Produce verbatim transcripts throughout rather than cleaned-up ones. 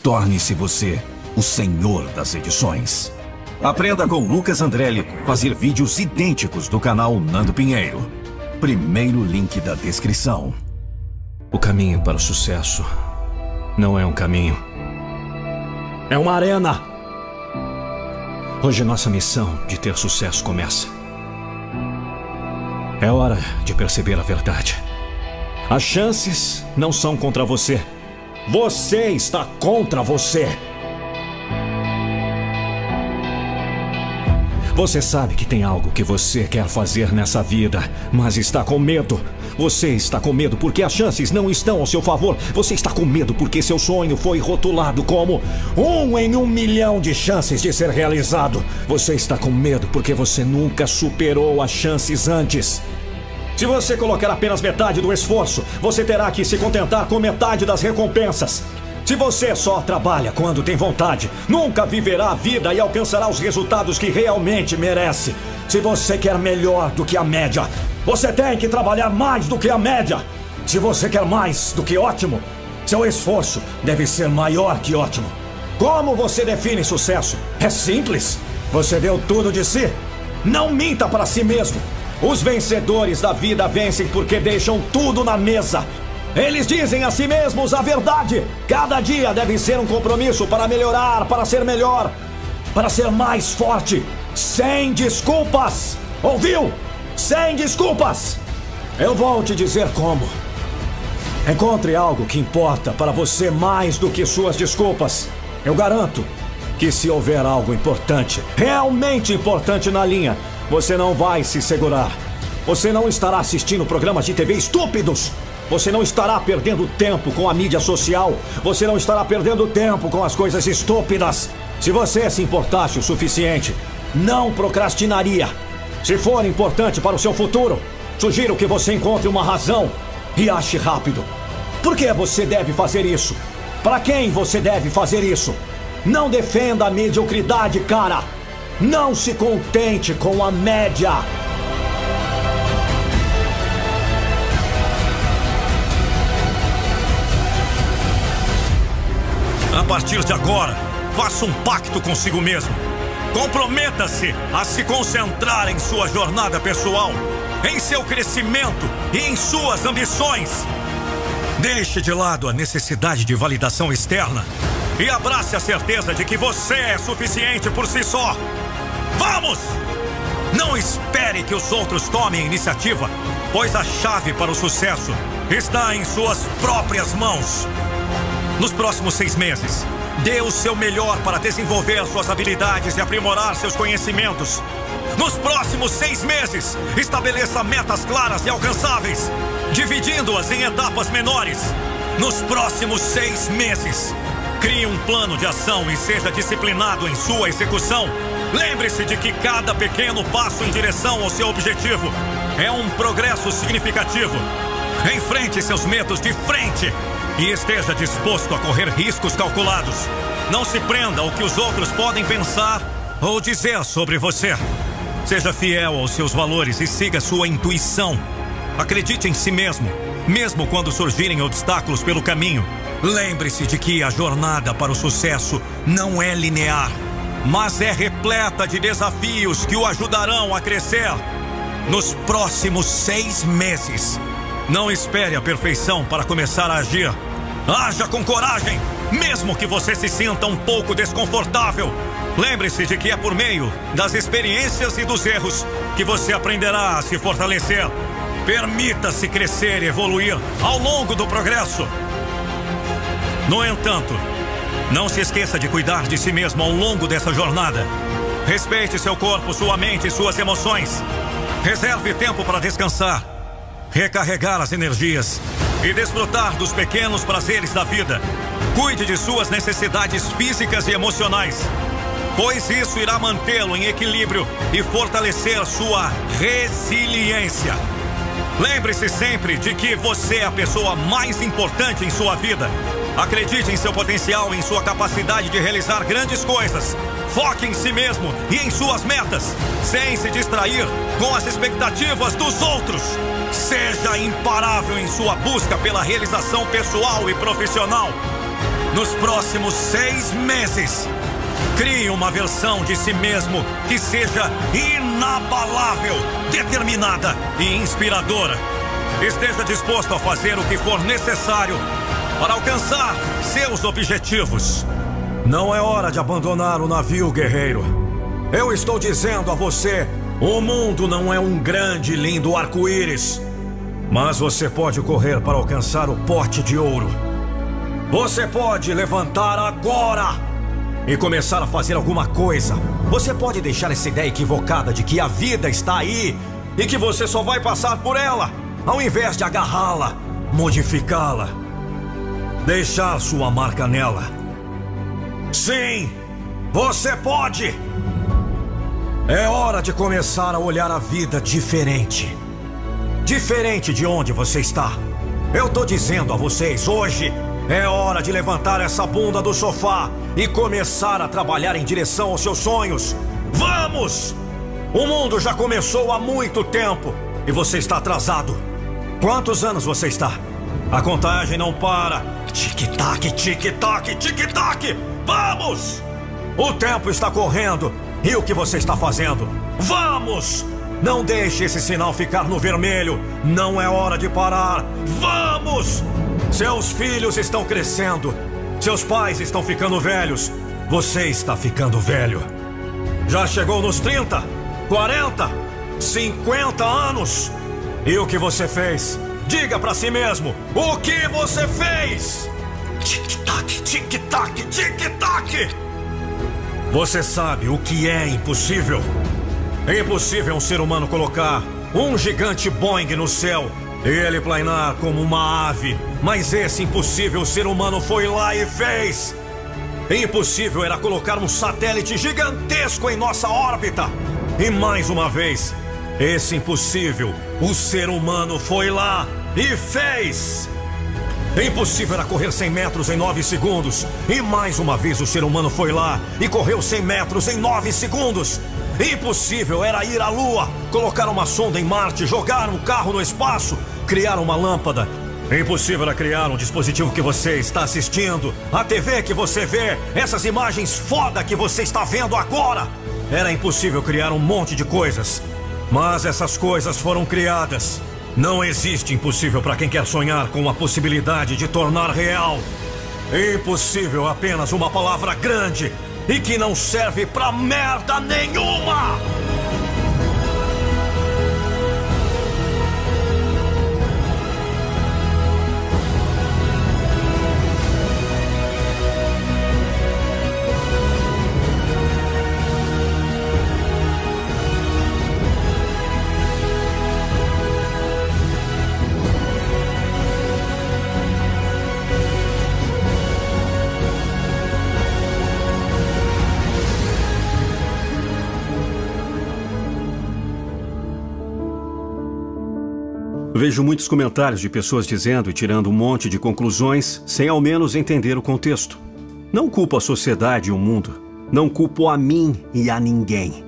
Torne-se você o senhor das edições. Aprenda com Lucas Andrelli fazer vídeos idênticos do canal Nando Pinheiro. Primeiro link da descrição. O caminho para o sucesso não é um caminho. É uma arena. Hoje nossa missão de ter sucesso começa. É hora de perceber a verdade. As chances não são contra você. Você está contra você. Você sabe que tem algo que você quer fazer nessa vida, mas está com medo. Você está com medo porque as chances não estão ao seu favor. Você está com medo porque seu sonho foi rotulado como um em um milhão de chances de ser realizado. Você está com medo porque você nunca superou as chances antes. Se você colocar apenas metade do esforço, você terá que se contentar com metade das recompensas. Se você só trabalha quando tem vontade, nunca viverá a vida e alcançará os resultados que realmente merece. Se você quer melhor do que a média, você tem que trabalhar mais do que a média. Se você quer mais do que ótimo, seu esforço deve ser maior que ótimo. Como você define sucesso? É simples. Você deu tudo de si. Não minta para si mesmo. Os vencedores da vida vencem porque deixam tudo na mesa. Eles dizem a si mesmos a verdade. Cada dia deve ser um compromisso para melhorar, para ser melhor, para ser mais forte. Sem desculpas. Ouviu? Sem desculpas. Eu vou te dizer como. Encontre algo que importa para você mais do que suas desculpas. Eu garanto que se houver algo importante, realmente importante na linha, você não vai se segurar. Você não estará assistindo programas de T V estúpidos. Você não estará perdendo tempo com a mídia social. Você não estará perdendo tempo com as coisas estúpidas. Se você se importasse o suficiente, não procrastinaria. Se for importante para o seu futuro, sugiro que você encontre uma razão e ache rápido. Por que você deve fazer isso? Para quem você deve fazer isso? Não defenda a mediocridade, cara. Não se contente com a média. A partir de agora, faça um pacto consigo mesmo. Comprometa-se a se concentrar em sua jornada pessoal, em seu crescimento e em suas ambições. Deixe de lado a necessidade de validação externa e abrace a certeza de que você é suficiente por si só. Vamos! Não espere que os outros tomem a iniciativa, pois a chave para o sucesso está em suas próprias mãos. Nos próximos seis meses, dê o seu melhor para desenvolver suas habilidades e aprimorar seus conhecimentos. Nos próximos seis meses, estabeleça metas claras e alcançáveis, dividindo-as em etapas menores. Nos próximos seis meses, crie um plano de ação e seja disciplinado em sua execução. Lembre-se de que cada pequeno passo em direção ao seu objetivo é um progresso significativo. Enfrente seus medos de frente e esteja disposto a correr riscos calculados. Não se prenda ao que os outros podem pensar ou dizer sobre você. Seja fiel aos seus valores e siga sua intuição. Acredite em si mesmo, mesmo quando surgirem obstáculos pelo caminho. Lembre-se de que a jornada para o sucesso não é linear, mas é repleta de desafios que o ajudarão a crescer. Nos próximos seis meses, não espere a perfeição para começar a agir. Haja com coragem, mesmo que você se sinta um pouco desconfortável. Lembre-se de que é por meio das experiências e dos erros que você aprenderá a se fortalecer. Permita-se crescer e evoluir ao longo do progresso. No entanto, não se esqueça de cuidar de si mesmo ao longo dessa jornada. Respeite seu corpo, sua mente e suas emoções. Reserve tempo para descansar, recarregar as energias e desfrutar dos pequenos prazeres da vida. Cuide de suas necessidades físicas e emocionais, pois isso irá mantê-lo em equilíbrio e fortalecer sua resiliência. Lembre-se sempre de que você é a pessoa mais importante em sua vida. Acredite em seu potencial e em sua capacidade de realizar grandes coisas. Foque em si mesmo e em suas metas, sem se distrair com as expectativas dos outros. Seja imparável em sua busca pela realização pessoal e profissional. nos próximos seis meses. Crie uma versão de si mesmo que seja inabalável, determinada e inspiradora. Esteja disposto a fazer o que for necessário para alcançar seus objetivos. Não é hora de abandonar o navio, guerreiro. Eu estou dizendo a você, o mundo não é um grande e lindo arco-íris. Mas você pode correr para alcançar o pote de ouro. Você pode levantar agora e começar a fazer alguma coisa. Você pode deixar essa ideia equivocada de que a vida está aí e que você só vai passar por ela, ao invés de agarrá-la, modificá-la, deixar sua marca nela. Sim, você pode! É hora de começar a olhar a vida diferente. Diferente de onde você está. Eu tô dizendo a vocês, hoje é hora de levantar essa bunda do sofá e começar a trabalhar em direção aos seus sonhos. Vamos! O mundo já começou há muito tempo e você está atrasado. Quantos anos você está? A contagem não para. Tic-tac, tic-tac, tic-tac! Vamos! O tempo está correndo. E o que você está fazendo? Vamos! Não deixe esse sinal ficar no vermelho. Não é hora de parar. Vamos! Seus filhos estão crescendo. Seus pais estão ficando velhos. Você está ficando velho. Já chegou nos trinta, quarenta, cinquenta anos. E o que você fez? Diga pra si mesmo. O que você fez? Tic-tac, tic-tac, tic-tac. Você sabe o que é impossível? É impossível um ser humano colocar um gigante Boeing no céu e ele planar como uma ave. Mas esse impossível ser humano foi lá e fez. Impossível era colocar um satélite gigantesco em nossa órbita. E mais uma vez, esse impossível, o ser humano foi lá e fez. Impossível era correr cem metros em nove segundos. E mais uma vez o ser humano foi lá e correu cem metros em nove segundos. Impossível era ir à Lua, colocar uma sonda em Marte, jogar um carro no espaço, criar uma lâmpada. Impossível era criar um dispositivo que você está assistindo, a T V que você vê, essas imagens foda que você está vendo agora. Era impossível criar um monte de coisas, mas essas coisas foram criadas. Não existe impossível para quem quer sonhar com a possibilidade de tornar real. Impossível é apenas uma palavra grande e que não serve pra merda nenhuma! Vejo muitos comentários de pessoas dizendo e tirando um monte de conclusões sem ao menos entender o contexto. Não culpo a sociedade e o mundo. Não culpo a mim e a ninguém.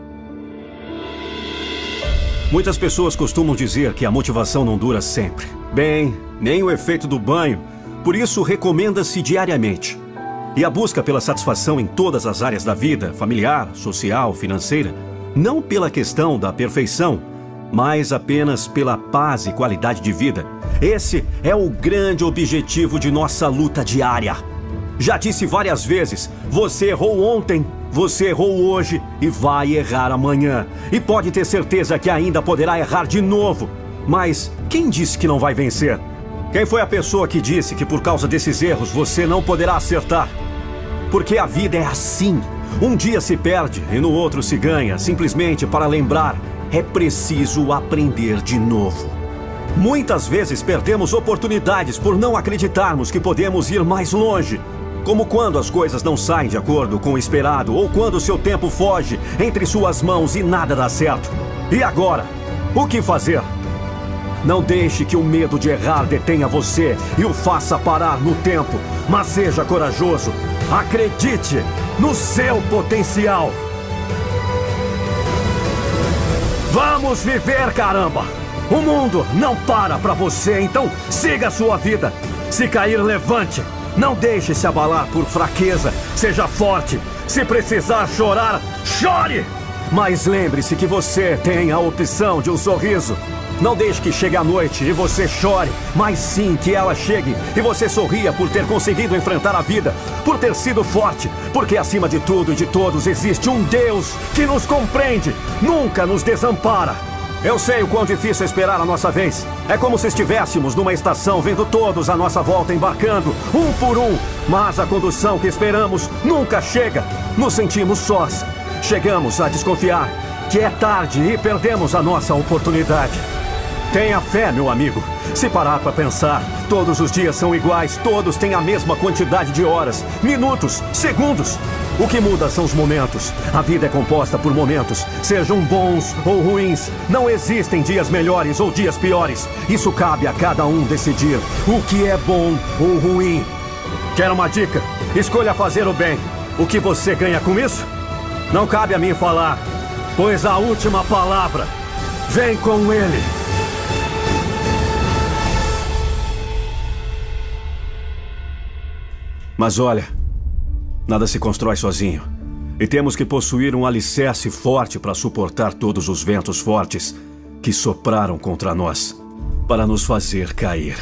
Muitas pessoas costumam dizer que a motivação não dura sempre. Bem, nem o efeito do banho. Por isso, recomenda-se diariamente. E a busca pela satisfação em todas as áreas da vida, familiar, social, financeira, não pela questão da perfeição, mas apenas pela paz e qualidade de vida. Esse é o grande objetivo de nossa luta diária. Já disse várias vezes, você errou ontem, você errou hoje e vai errar amanhã. E pode ter certeza que ainda poderá errar de novo. Mas quem disse que não vai vencer? Quem foi a pessoa que disse que por causa desses erros você não poderá acertar? Porque a vida é assim. Um dia se perde e no outro se ganha, simplesmente para lembrar. É preciso aprender de novo. Muitas vezes perdemos oportunidades por não acreditarmos que podemos ir mais longe. Como quando as coisas não saem de acordo com o esperado ou quando seu tempo foge entre suas mãos e nada dá certo. E agora? O que fazer? Não deixe que o medo de errar detenha você e o faça parar no tempo. Mas seja corajoso. Acredite no seu potencial. Vamos viver, caramba! O mundo não para pra você, então siga a sua vida. Se cair, levante. Não deixe se abalar por fraqueza. Seja forte. Se precisar chorar, chore! Mas lembre-se que você tem a opção de um sorriso. Não deixe que chegue a noite e você chore, mas sim que ela chegue e você sorria por ter conseguido enfrentar a vida, por ter sido forte, porque acima de tudo e de todos existe um Deus que nos compreende, nunca nos desampara. Eu sei o quão difícil é esperar a nossa vez. É como se estivéssemos numa estação vendo todos à nossa volta embarcando, um por um, mas a condução que esperamos nunca chega. Nos sentimos sós. Chegamos a desconfiar que é tarde e perdemos a nossa oportunidade. Tenha fé, meu amigo. Se parar para pensar, todos os dias são iguais, todos têm a mesma quantidade de horas, minutos, segundos. O que muda são os momentos. A vida é composta por momentos, sejam bons ou ruins. Não existem dias melhores ou dias piores. Isso cabe a cada um decidir o que é bom ou ruim. Quer uma dica? Escolha fazer o bem. O que você ganha com isso? Não cabe a mim falar, pois a última palavra vem com ele. Mas olha, nada se constrói sozinho. E temos que possuir um alicerce forte para suportar todos os ventos fortes que sopraram contra nós, para nos fazer cair.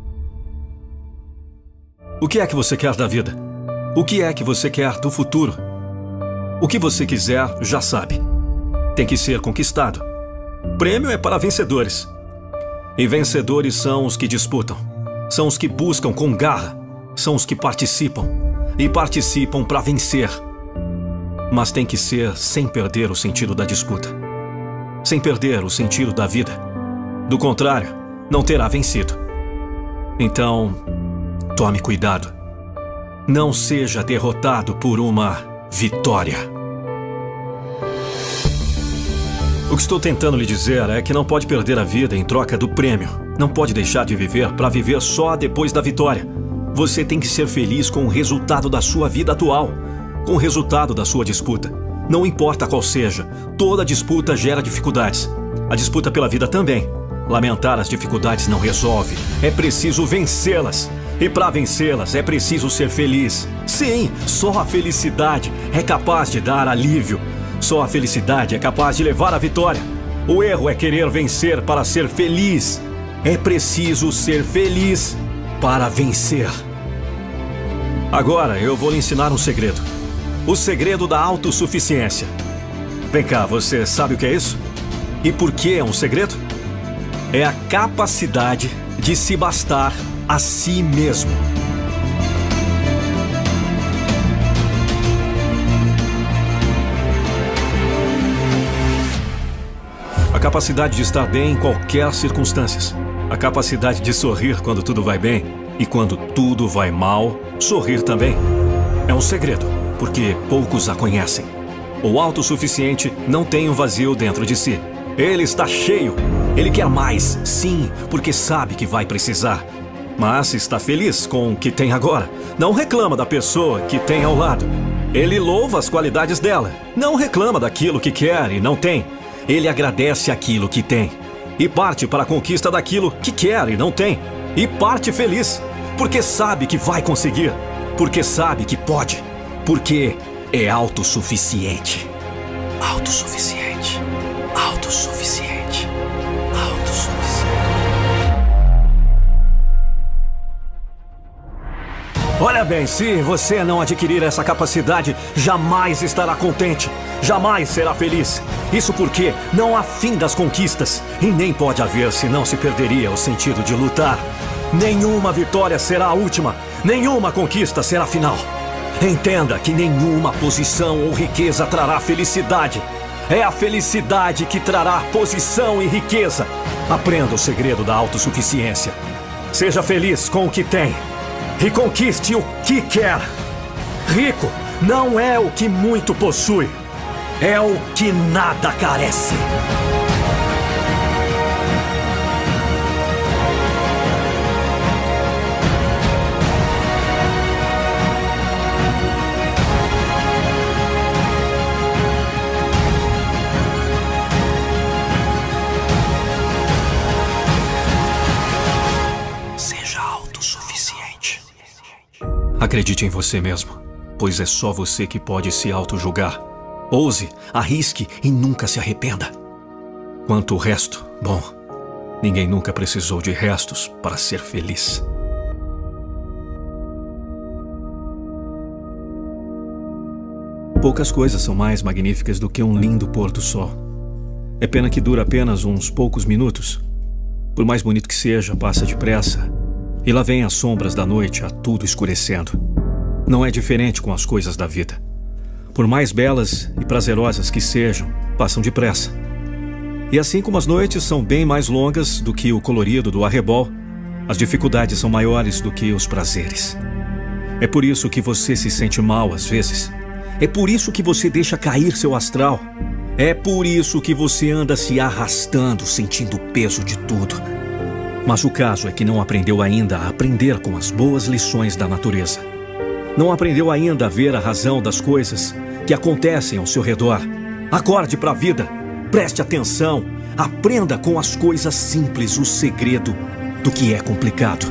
O que é que você quer da vida? O que é que você quer do futuro? O que você quiser, já sabe. Tem que ser conquistado. Prêmio é para vencedores. E vencedores são os que disputam. São os que buscam com garra. São os que participam. E participam para vencer. Mas tem que ser sem perder o sentido da disputa. Sem perder o sentido da vida. Do contrário, não terá vencido. Então, tome cuidado. Não seja derrotado por uma vitória. O que estou tentando lhe dizer é que não pode perder a vida em troca do prêmio. Não pode deixar de viver para viver só depois da vitória. Você tem que ser feliz com o resultado da sua vida atual, com o resultado da sua disputa. Não importa qual seja, toda disputa gera dificuldades. A disputa pela vida também. Lamentar as dificuldades não resolve. É preciso vencê-las. E para vencê-las é preciso ser feliz. Sim, só a felicidade é capaz de dar alívio. Só a felicidade é capaz de levar à vitória. O erro é querer vencer para ser feliz. É preciso ser feliz para vencer. Agora eu vou lhe ensinar um segredo. O segredo da autossuficiência. Vem cá, você sabe o que é isso? E por que é um segredo? É a capacidade de se bastar a si mesmo. A capacidade de estar bem em qualquer circunstância. A capacidade de sorrir quando tudo vai bem e quando tudo vai mal, sorrir também. É um segredo, porque poucos a conhecem. O autossuficiente não tem um vazio dentro de si. Ele está cheio. Ele quer mais, sim, porque sabe que vai precisar. Mas está feliz com o que tem agora. Não reclama da pessoa que tem ao lado. Ele louva as qualidades dela. Não reclama daquilo que quer e não tem. Ele agradece aquilo que tem. E parte para a conquista daquilo que quer e não tem. E parte feliz, porque sabe que vai conseguir. Porque sabe que pode. Porque é autossuficiente. Autossuficiente. Autossuficiente. Autossuficiente. Olha bem, se você não adquirir essa capacidade, jamais estará contente. Jamais será feliz. Isso porque não há fim das conquistas. E nem pode haver, senão se perderia o sentido de lutar. Nenhuma vitória será a última. Nenhuma conquista será a final. Entenda que nenhuma posição ou riqueza trará felicidade. É a felicidade que trará posição e riqueza. Aprenda o segredo da autossuficiência. Seja feliz com o que tem. E conquiste o que quer. Rico não é o que muito possui. É o que nada carece. Seja autossuficiente. Acredite em você mesmo, pois é só você que pode se auto-julgar. Ouse, arrisque e nunca se arrependa. Quanto ao resto, bom, ninguém nunca precisou de restos para ser feliz. Poucas coisas são mais magníficas do que um lindo pôr do sol. É pena que dura apenas uns poucos minutos. Por mais bonito que seja, passa depressa. E lá vem as sombras da noite, a tudo escurecendo. Não é diferente com as coisas da vida. Por mais belas e prazerosas que sejam, passam depressa. E assim como as noites são bem mais longas do que o colorido do arrebol, as dificuldades são maiores do que os prazeres. É por isso que você se sente mal às vezes. É por isso que você deixa cair seu astral. É por isso que você anda se arrastando, sentindo o peso de tudo. Mas o caso é que não aprendeu ainda a aprender com as boas lições da natureza. Não aprendeu ainda a ver a razão das coisas que acontecem ao seu redor. Acorde para a vida, preste atenção, aprenda com as coisas simples o segredo do que é complicado.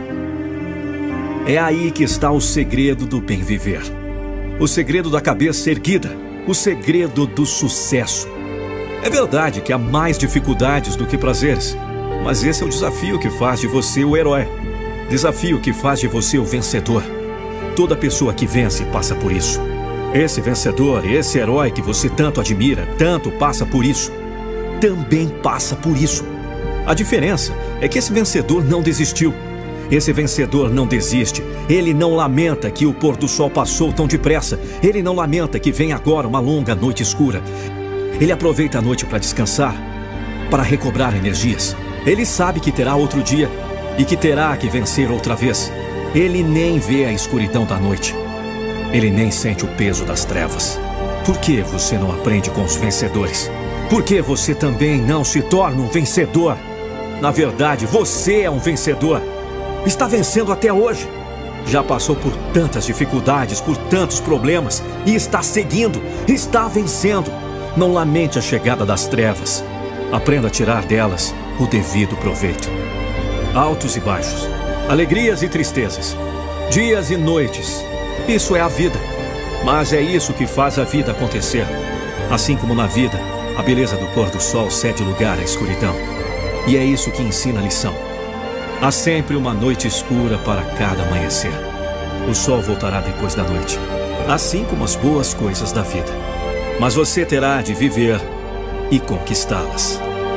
É aí que está o segredo do bem viver. O segredo da cabeça erguida, o segredo do sucesso. É verdade que há mais dificuldades do que prazeres, mas esse é o desafio que faz de você o herói. Desafio que faz de você o vencedor. Toda pessoa que vence passa por isso. Esse vencedor, esse herói que você tanto admira, tanto passa por isso, também passa por isso. A diferença é que esse vencedor não desistiu. Esse vencedor não desiste. Ele não lamenta que o pôr do sol passou tão depressa. Ele não lamenta que vem agora uma longa noite escura. Ele aproveita a noite para descansar, para recobrar energias. Ele sabe que terá outro dia e que terá que vencer outra vez. Ele nem vê a escuridão da noite. Ele nem sente o peso das trevas. Por que você não aprende com os vencedores? Por que você também não se torna um vencedor? Na verdade, você é um vencedor. Está vencendo até hoje. Já passou por tantas dificuldades, por tantos problemas e está seguindo, está vencendo. Não lamente a chegada das trevas. Aprenda a tirar delas o devido proveito. Altos e baixos, alegrias e tristezas, dias e noites. Isso é a vida. Mas é isso que faz a vida acontecer. Assim como na vida, a beleza do pôr do sol cede lugar à escuridão. E é isso que ensina a lição. Há sempre uma noite escura para cada amanhecer. O sol voltará depois da noite, assim como as boas coisas da vida. Mas você terá de viver e conquistá-las.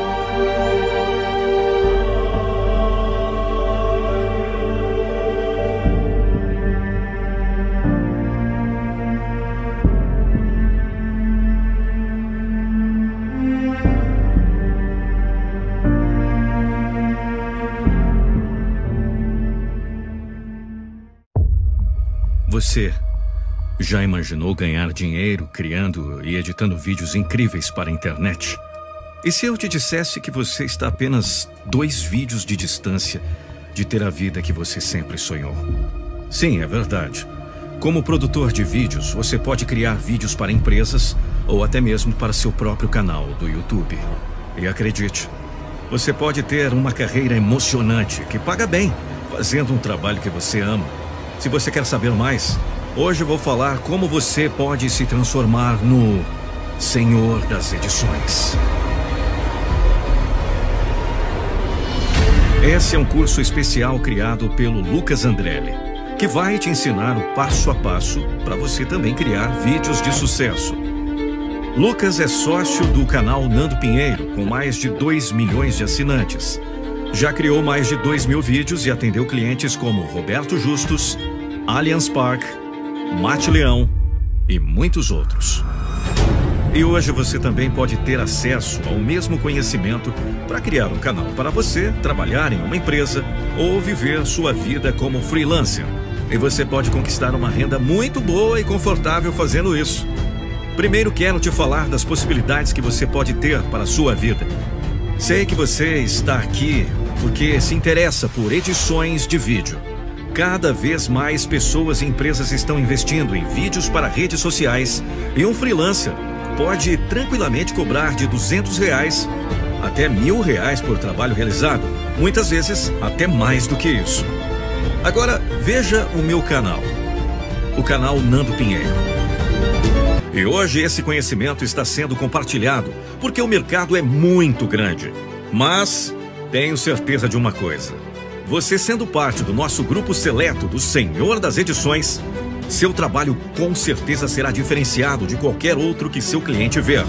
Você já imaginou ganhar dinheiro criando e editando vídeos incríveis para a internet? E se eu te dissesse que você está a apenas dois vídeos de distância de ter a vida que você sempre sonhou? Sim, é verdade. Como produtor de vídeos, você pode criar vídeos para empresas ou até mesmo para seu próprio canal do YouTube. E acredite, você pode ter uma carreira emocionante que paga bem, fazendo um trabalho que você ama. Se você quer saber mais, hoje eu vou falar como você pode se transformar no Senhor das Edições. Esse é um curso especial criado pelo Lucas Andrelli, que vai te ensinar o passo a passo para você também criar vídeos de sucesso. Lucas é sócio do canal Nando Pinheiro, com mais de dois milhões de assinantes. Já criou mais de dois mil vídeos e atendeu clientes como Roberto Justus, Allianz Park, Mate Leão e muitos outros. E hoje você também pode ter acesso ao mesmo conhecimento para criar um canal para você, trabalhar em uma empresa ou viver sua vida como freelancer. E você pode conquistar uma renda muito boa e confortável fazendo isso. Primeiro quero te falar das possibilidades que você pode ter para a sua vida. Sei que você está aqui porque se interessa por edições de vídeo. Cada vez mais pessoas e empresas estão investindo em vídeos para redes sociais e um freelancer pode tranquilamente cobrar de duzentos reais até mil reais por trabalho realizado, muitas vezes até mais do que isso. Agora veja o meu canal. o canal Nando Pinheiro. E hoje esse conhecimento está sendo compartilhado porque o mercado é muito grande. Mas tenho certeza de uma coisa: você sendo parte do nosso grupo seleto do Senhor das Edições, seu trabalho com certeza será diferenciado de qualquer outro que seu cliente ver.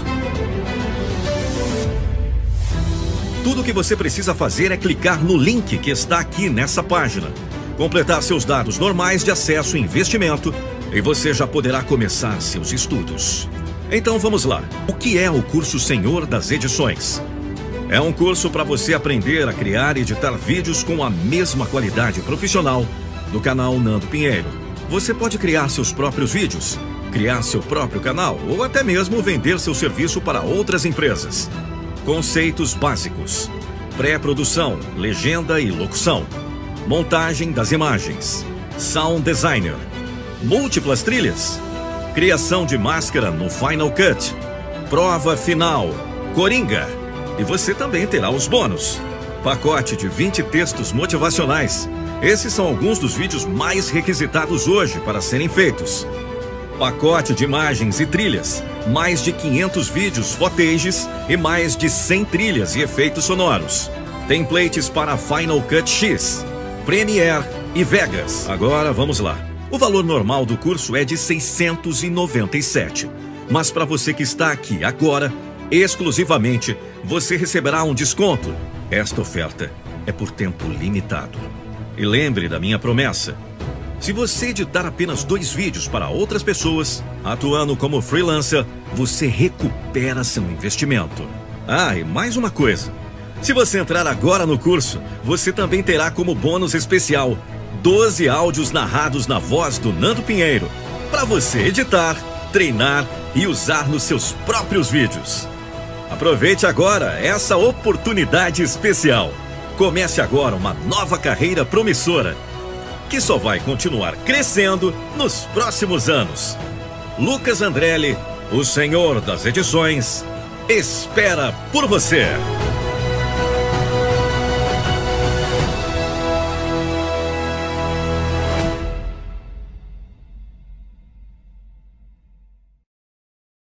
Tudo o que você precisa fazer é clicar no link que está aqui nessa página, completar seus dados normais de acesso e investimento e você já poderá começar seus estudos. Então vamos lá. O que é o curso Senhor das Edições? É um curso para você aprender a criar e editar vídeos com a mesma qualidade profissional do canal Nando Pinheiro. Você pode criar seus próprios vídeos, criar seu próprio canal ou até mesmo vender seu serviço para outras empresas. Conceitos básicos: pré-produção, legenda e locução, montagem das imagens, sound designer, múltiplas trilhas, criação de máscara no Final Cut, prova final, coringa. E você também terá os bônus. Pacote de vinte textos motivacionais. Esses são alguns dos vídeos mais requisitados hoje para serem feitos. Pacote de imagens e trilhas. Mais de quinhentos vídeos, footages e mais de cem trilhas e efeitos sonoros. Templates para Final Cut X, Premiere e Vegas. Agora vamos lá. O valor normal do curso é de seiscentos e noventa e sete reais. Mas para você que está aqui agora, exclusivamente, você receberá um desconto. Esta oferta é por tempo limitado. E lembre da minha promessa: se você editar apenas dois vídeos para outras pessoas, atuando como freelancer, você recupera seu investimento. Ah, e mais uma coisa: se você entrar agora no curso, você também terá como bônus especial doze áudios narrados na voz do Nando Pinheiro, para você editar, treinar e usar nos seus próprios vídeos. Aproveite agora essa oportunidade especial. Comece agora uma nova carreira promissora, que só vai continuar crescendo nos próximos anos. Lucas Andrelli, o Senhor das Edições, espera por você.